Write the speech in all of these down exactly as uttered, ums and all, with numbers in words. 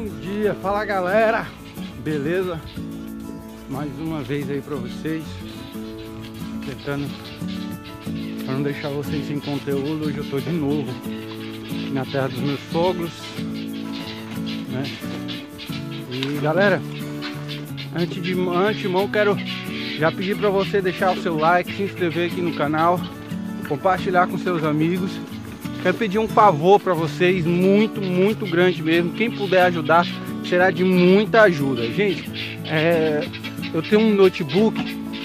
Bom dia, fala galera, beleza? Mais uma vez aí pra vocês, tentando para não deixar vocês sem conteúdo. Hoje eu tô de novo na terra dos meus sogros, né? E galera, antes de antemão quero já pedir para você deixar o seu like, se inscrever aqui no canal, compartilhar com seus amigos. Quero pedir um favor para vocês, muito, muito grande mesmo. Quem puder ajudar será de muita ajuda. Gente, é, eu tenho um notebook,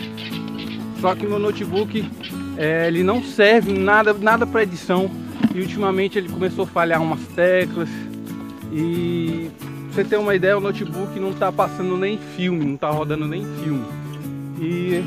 só que meu notebook é, ele não serve nada, nada para edição. E ultimamente ele começou a falhar umas teclas. E pra você ter uma ideia, o notebook não tá passando nem filme, não tá rodando nem filme. E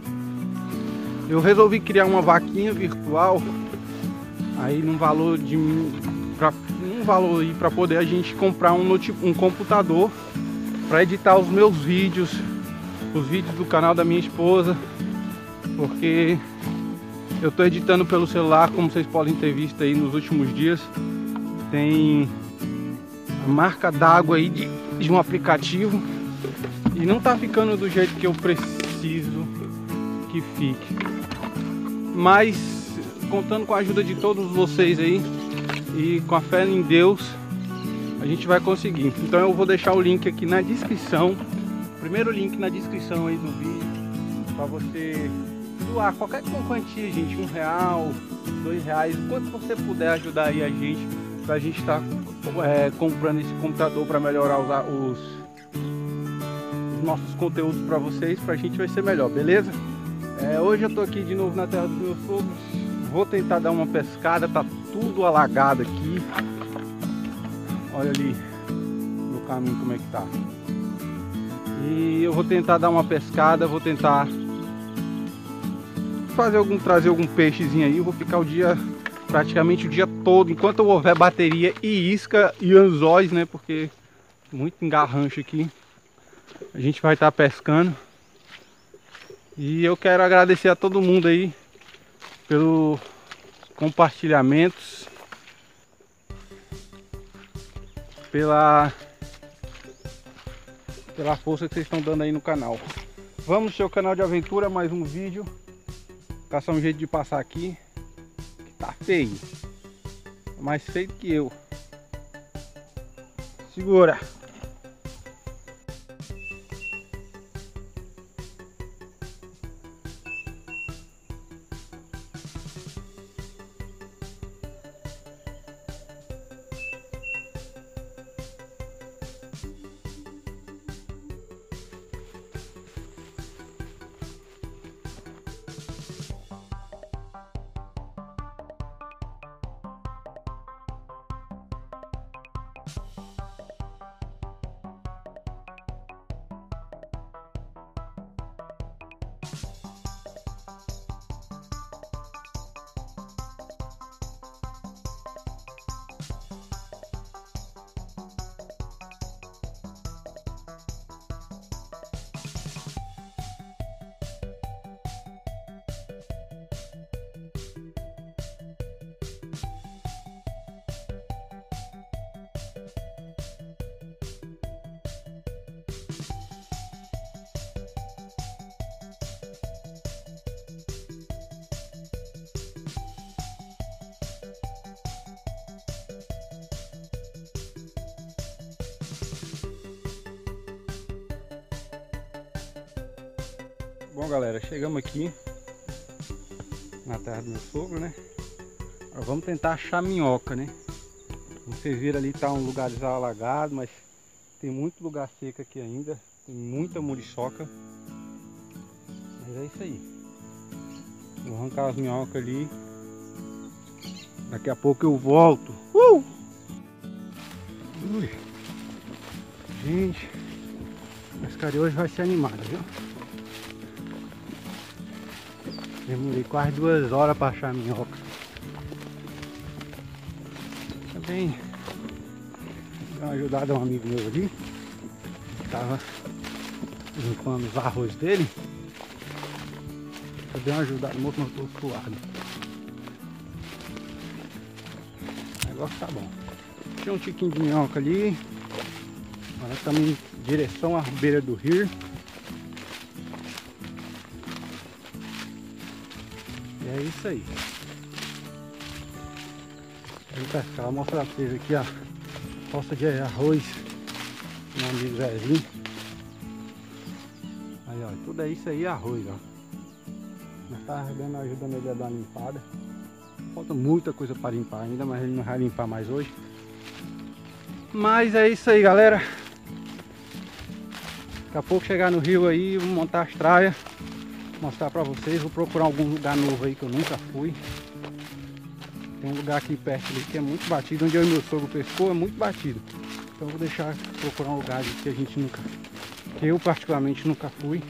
eu resolvi criar uma vaquinha virtual aí num valor de pra, um valor aí para poder a gente comprar um, notebook, um computador para editar os meus vídeos, os vídeos do canal da minha esposa, porque eu tô editando pelo celular, como vocês podem ter visto aí nos últimos dias. Tem a marca d'água aí de, de um aplicativo e não tá ficando do jeito que eu preciso que fique, mas contando com a ajuda de todos vocês aí e com a fé em Deus, a gente vai conseguir. Então eu vou deixar o link aqui na descrição, o primeiro link na descrição aí do vídeo, para você doar qualquer quantia, gente, um real, dois reais, quanto você puder ajudar aí a gente, pra gente estar tá, é, comprando esse computador para melhorar os, os, os nossos conteúdos para vocês, pra gente vai ser melhor, beleza? É, hoje eu tô aqui de novo na terra dos meus sogros. Vou tentar dar uma pescada, tá tudo alagado aqui. Olha ali no caminho como é que tá. E eu vou tentar dar uma pescada, vou tentar fazer algum, trazer algum peixezinho aí. Eu vou ficar o dia, praticamente o dia todo, enquanto houver bateria e isca e anzóis, né? Porque muito engarrancho aqui. A gente vai estar pescando. E eu quero agradecer a todo mundo aí pelos compartilhamentos, pela pela força que vocês estão dando aí no canal. Vamos no seu canal de aventura, mais um vídeo. Caçar um jeito de passar aqui, que tá feio, mais feio que eu. Segura. Bom galera, chegamos aqui na terra do meu sogro, né? Agora vamos tentar achar minhoca, né? Como vocês viram ali, tá um lugar alagado, mas tem muito lugar seco aqui ainda, tem muita muriçoca. Mas é isso aí. Vou arrancar as minhocas ali. Daqui a pouco eu volto. Uh! Ui. Gente, a pescaria hoje vai ser animada, viu? Demorei quase duas horas para achar a minhoca. Também dei uma ajudada a um amigo meu ali, que estava limpando os arroz dele. Eu dei uma ajudada, o moço não estou suado. O negócio tá bom. Tinha um tiquinho de minhoca ali. Agora estamos em direção à beira do rio. E é isso aí. Vou pescar, vou mostrar pra vocês aqui a roça de arroz. Meu amigo Zezinho. Aí ó, tudo é isso aí, arroz, ó. Nós tá ajudando, ajudando ele a dar uma limpada. Falta muita coisa para limpar ainda, mas ele não vai limpar mais hoje. Mas é isso aí, galera. Daqui a pouco chegar no rio aí, vou montar as traias, mostrar pra vocês. Vou procurar algum lugar novo aí que eu nunca fui. Tem um lugar aqui perto ali que é muito batido, onde eu e meu sogro pescou, é muito batido. Então eu vou deixar procurar um lugar que a gente nunca, que eu particularmente nunca fui.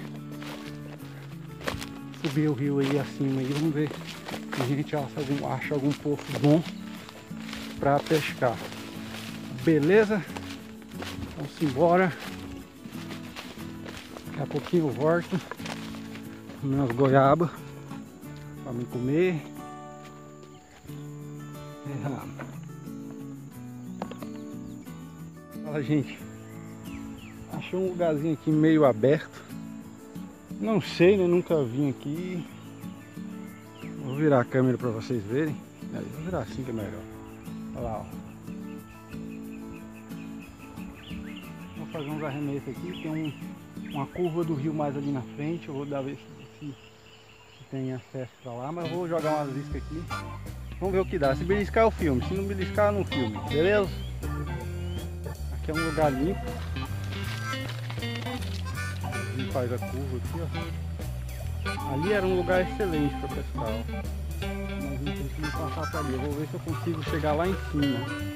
Subir o rio aí acima aí, vamos ver se a gente acha algum, acha algum poço bom pra pescar. Beleza? Vamos embora. Daqui a pouquinho eu volto. Comer umas goiabas pra me comer. É. Fala, gente. Achei um lugarzinho aqui meio aberto. Não sei, né? Nunca vim aqui. Vou virar a câmera pra vocês verem. Aí, vou virar assim que é melhor. Olha lá, ó. Vou fazer uns arremessos aqui. Tem um, uma curva do rio mais ali na frente. Eu vou dar ver se, se, se tem acesso pra lá. Mas eu vou jogar umas iscas aqui. Vamos ver o que dá. Se beliscar eu filme. Se não beliscar, eu não filme. Beleza? Aqui é um lugar limpo. A gente faz a curva aqui, ó. Ali era um lugar excelente para pescar, ó. Mas a gente precisa passar para ali. Eu vou ver se eu consigo chegar lá em cima.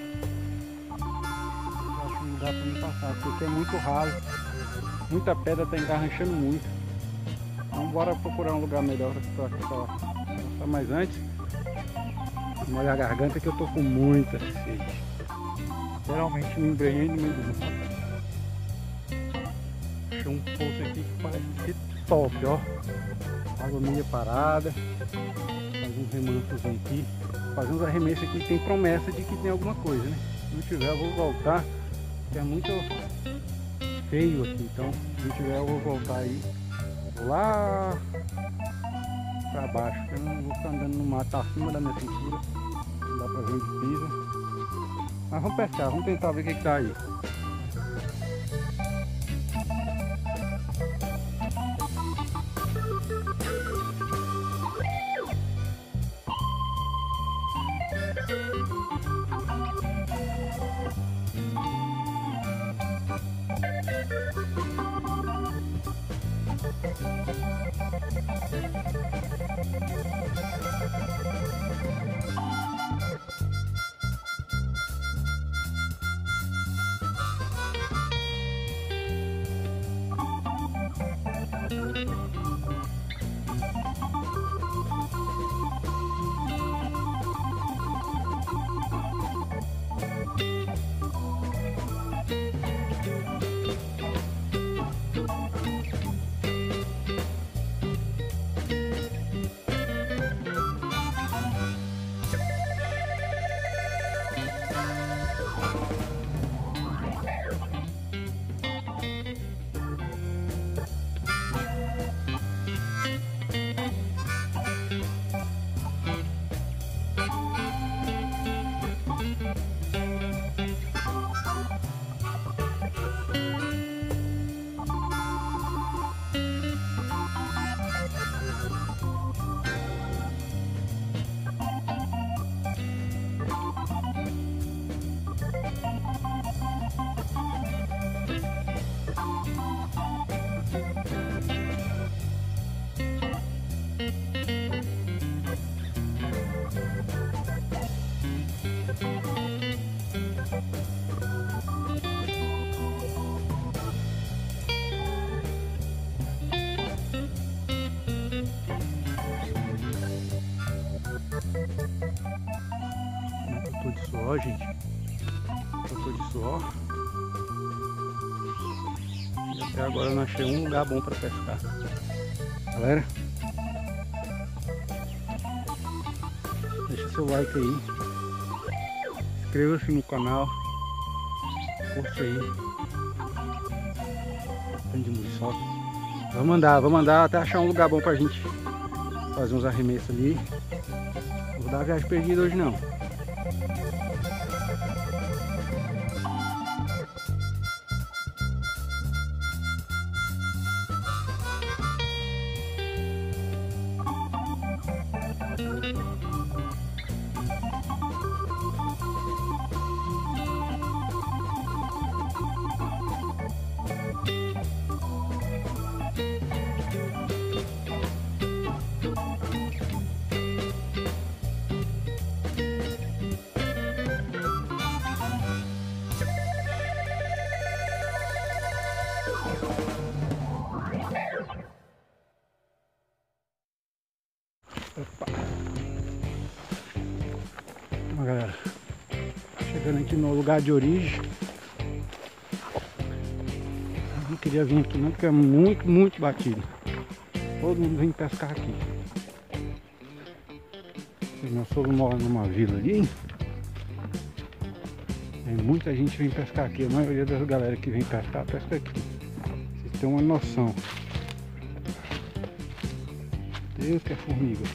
Eu acho um lugar para me passar, porque aqui é muito raso. Muita pedra está engarranchando muito. Então bora procurar um lugar melhor para passar. Mas antes, molhar a garganta que eu tô com muita sede. Geralmente me embrenhei no meio do mato. Achei um poço aqui que parece ser top, ó. Água meia parada. Faz uns remansos aqui. Fazer uns arremessos aqui, tem promessa de que tem alguma coisa, né? Se não tiver eu vou voltar. Porque é muito feio aqui. Então se não tiver eu vou voltar aí lá pra baixo. Porque eu não vou ficar andando no mato, tá acima da minha cintura. Não dá pra ver onde pisa. Mas vamos pescar, vamos tentar ver o que que tá aí. Eu tô de suor, gente. Eu tô de suor. E até agora eu não achei um lugar bom para pescar. Galera, deixa seu like aí. Inscreva-se no canal. Curte aí. Vamos andar, vamos andar até achar um lugar bom pra gente fazer uns arremessos ali. Não vou dar viagem perdida hoje não. Opa. Ó, galera, chegando aqui no lugar de origem. Eu não queria vir aqui não, porque é muito, muito batido. Todo mundo vem pescar aqui. Meu sogro mora numa vila ali. Tem muita gente vem pescar aqui. A maioria das galera que vem pescar, pesca aqui. Vocês têm uma noção. Deus que é formiga.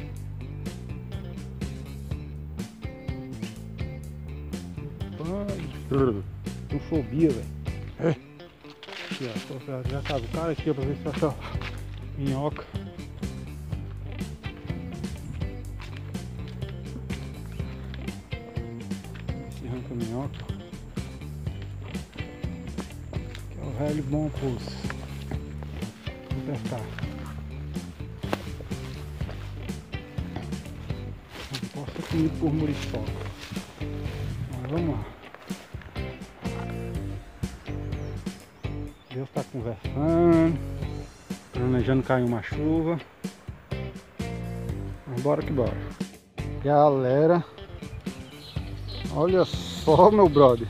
Com fobia, velho. É. Aqui, ó, já sabe, o cara aqui, ó, pra ver se acha minhoca. Esse arranca minhoca. Que é o velho bom pulso. Vou pescar. Não posso ser comido por muriçoca. Mas vamos lá. Deus está conversando, planejando cair uma chuva. Mas bora que bora. Galera, olha só, meu brother.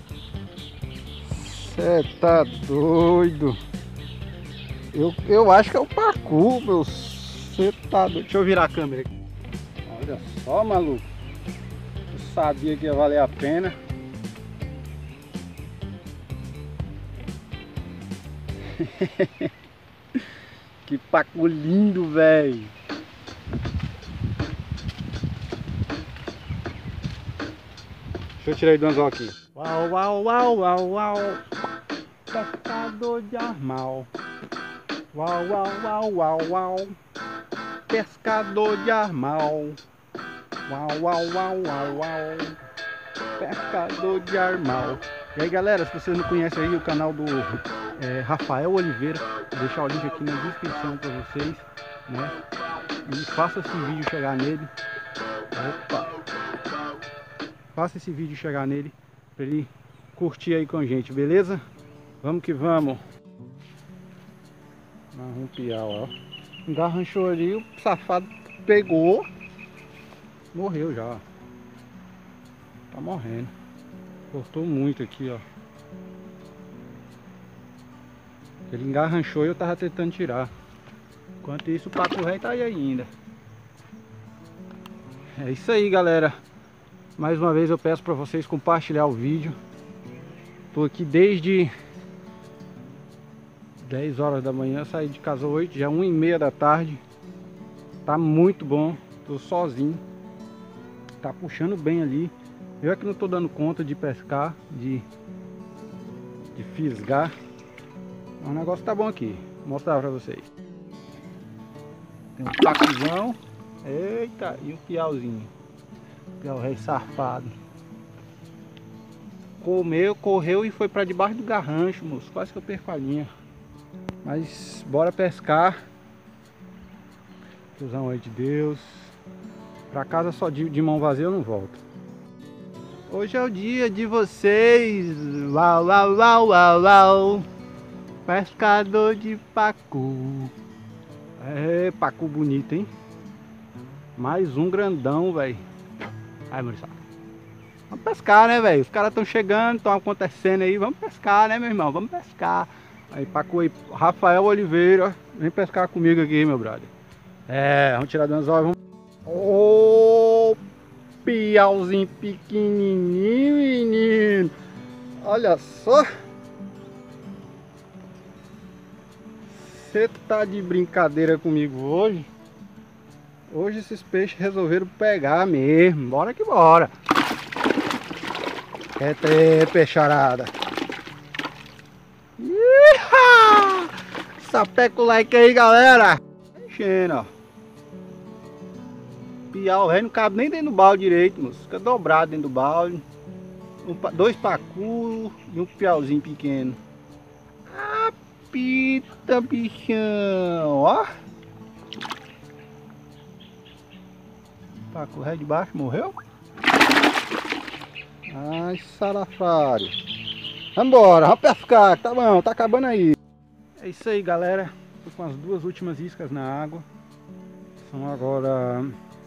Cê tá doido. Eu, eu acho que é o pacu, meu. Cê tá doido. Deixa eu virar a câmera aqui. Olha só, maluco. Eu sabia que ia valer a pena. Que pacu lindo, velho. Deixa eu tirar ele do anzol aqui. Uau, uau, uau, uau, uau. Pescador de armal. Uau, uau, uau, uau, uau. Pescador de armal. Uau, uau, uau, uau, uau. Pescador de armal. E aí, galera, se vocês não conhecem aí o canal do é, Rafael Oliveira, vou deixar o link aqui na descrição para vocês, né? E faça esse vídeo chegar nele. Opa! Faça esse vídeo chegar nele para ele curtir aí com a gente, beleza? Vamos que vamos. Marrom piau, ó. Engarranchou ali, o safado pegou, morreu já. Tá morrendo. Cortou muito aqui, ó. Ele engarranchou e eu tava tentando tirar. Enquanto isso, o pato rei tá aí ainda. É isso aí, galera. Mais uma vez eu peço para vocês compartilhar o vídeo. Tô aqui desde dez horas da manhã, saí de casa oito, já uma e meia da tarde. Tá muito bom. Tô sozinho. Tá puxando bem ali. Eu é que não tô dando conta de pescar, de, de fisgar. Mas o negócio tá bom aqui. Vou mostrar pra vocês. Tem um pacuzão. Eita, e o piauzinho. Piau rei safado. Comeu, correu e foi pra debaixo do garrancho, moço. Quase que eu perco a linha. Mas bora pescar. Tiozão aí de Deus. Pra casa só de, de mão vazia eu não volto. Hoje é o dia de vocês. Uau, uau, uau, uau, uau. Pescador de pacu. É, pacu bonito, hein? Mais um grandão, velho. Ai, Maurício. Vamos pescar, né, velho? Os caras estão chegando, estão acontecendo aí. Vamos pescar, né, meu irmão? Vamos pescar. Aí, pacu aí. Rafael Oliveira. Vem pescar comigo aqui, meu brother. É, vamos tirar do anzol. Vamos... Ô, piauzinho pequenininho, menino. Olha só. Você tá de brincadeira comigo hoje? Hoje esses peixes resolveram pegar mesmo. Bora que bora. Quer ter peixarada. Iha! Sapeca o like aí, galera. Enchendo, ó. Piau, velho, não cabe nem dentro do balde direito, moço. Fica dobrado dentro do balde. Um, dois pacu e um piauzinho pequeno. Apita, bichão, ó. Pacu ré de baixo, morreu? Ai, salafrário. Vambora, vamos pescar, tá bom, tá acabando aí. É isso aí, galera. Tô com as duas últimas iscas na água. São agora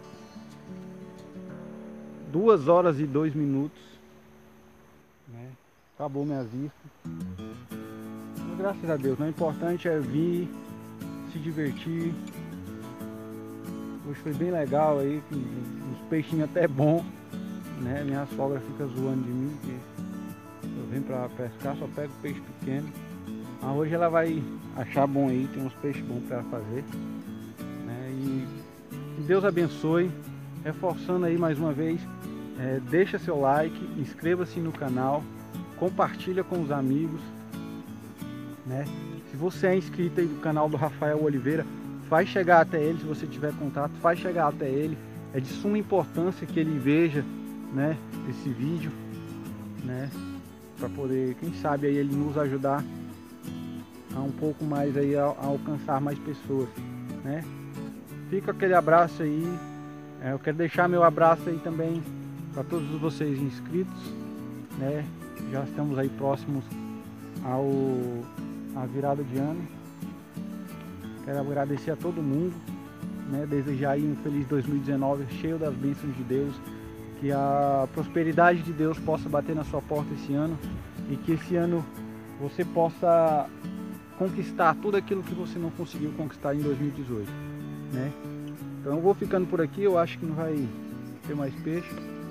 duas horas e dois minutos. Né? Acabou minhas iscas. Mas, graças a Deus, né? O importante é vir, se divertir. Hoje foi bem legal aí, uns peixinhos até bom. Né? Minha sogra fica zoando de mim, que eu venho pra pescar, só pego peixe pequeno. Mas hoje ela vai achar bom aí, tem uns peixes bons para fazer. Né? E que Deus abençoe. Reforçando aí mais uma vez, é, deixa seu like, inscreva-se no canal, compartilha com os amigos. Né? Se você é inscrito aí do canal do Rafael Oliveira, faz chegar até ele, se você tiver contato, faz chegar até ele. É de suma importância que ele veja, né, esse vídeo, né, para poder, quem sabe aí ele nos ajudar a um pouco mais aí a, a alcançar mais pessoas, né? Fica aquele abraço aí. É, eu quero deixar meu abraço aí também para todos vocês inscritos, né? Já estamos aí próximos ao a virada de ano. Quero agradecer a todo mundo, né? Desejar aí um feliz dois mil e dezenove cheio das bênçãos de Deus. Que a prosperidade de Deus possa bater na sua porta esse ano e que esse ano você possa conquistar tudo aquilo que você não conseguiu conquistar em dois mil e dezoito, né? Então eu vou ficando por aqui, eu acho que não vai ter mais peixe.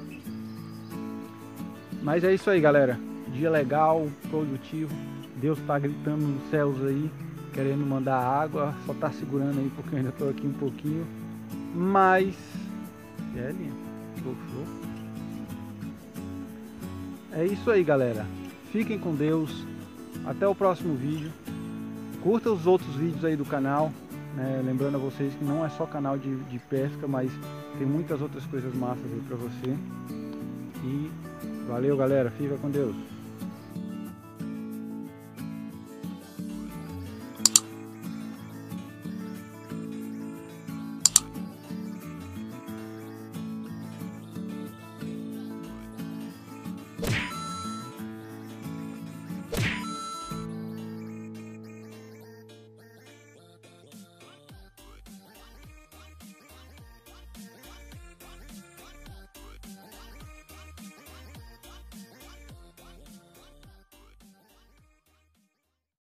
Mas é isso aí, galera. Dia legal, produtivo. Deus está gritando nos céus aí, querendo mandar água. Só está segurando aí porque eu ainda estou aqui um pouquinho. Mas... é lindo. É isso aí, galera. Fiquem com Deus. Até o próximo vídeo. Curta os outros vídeos aí do canal, né? Lembrando a vocês que não é só canal de, de pesca, mas tem muitas outras coisas massas aí pra você. E valeu, galera. Fica com Deus.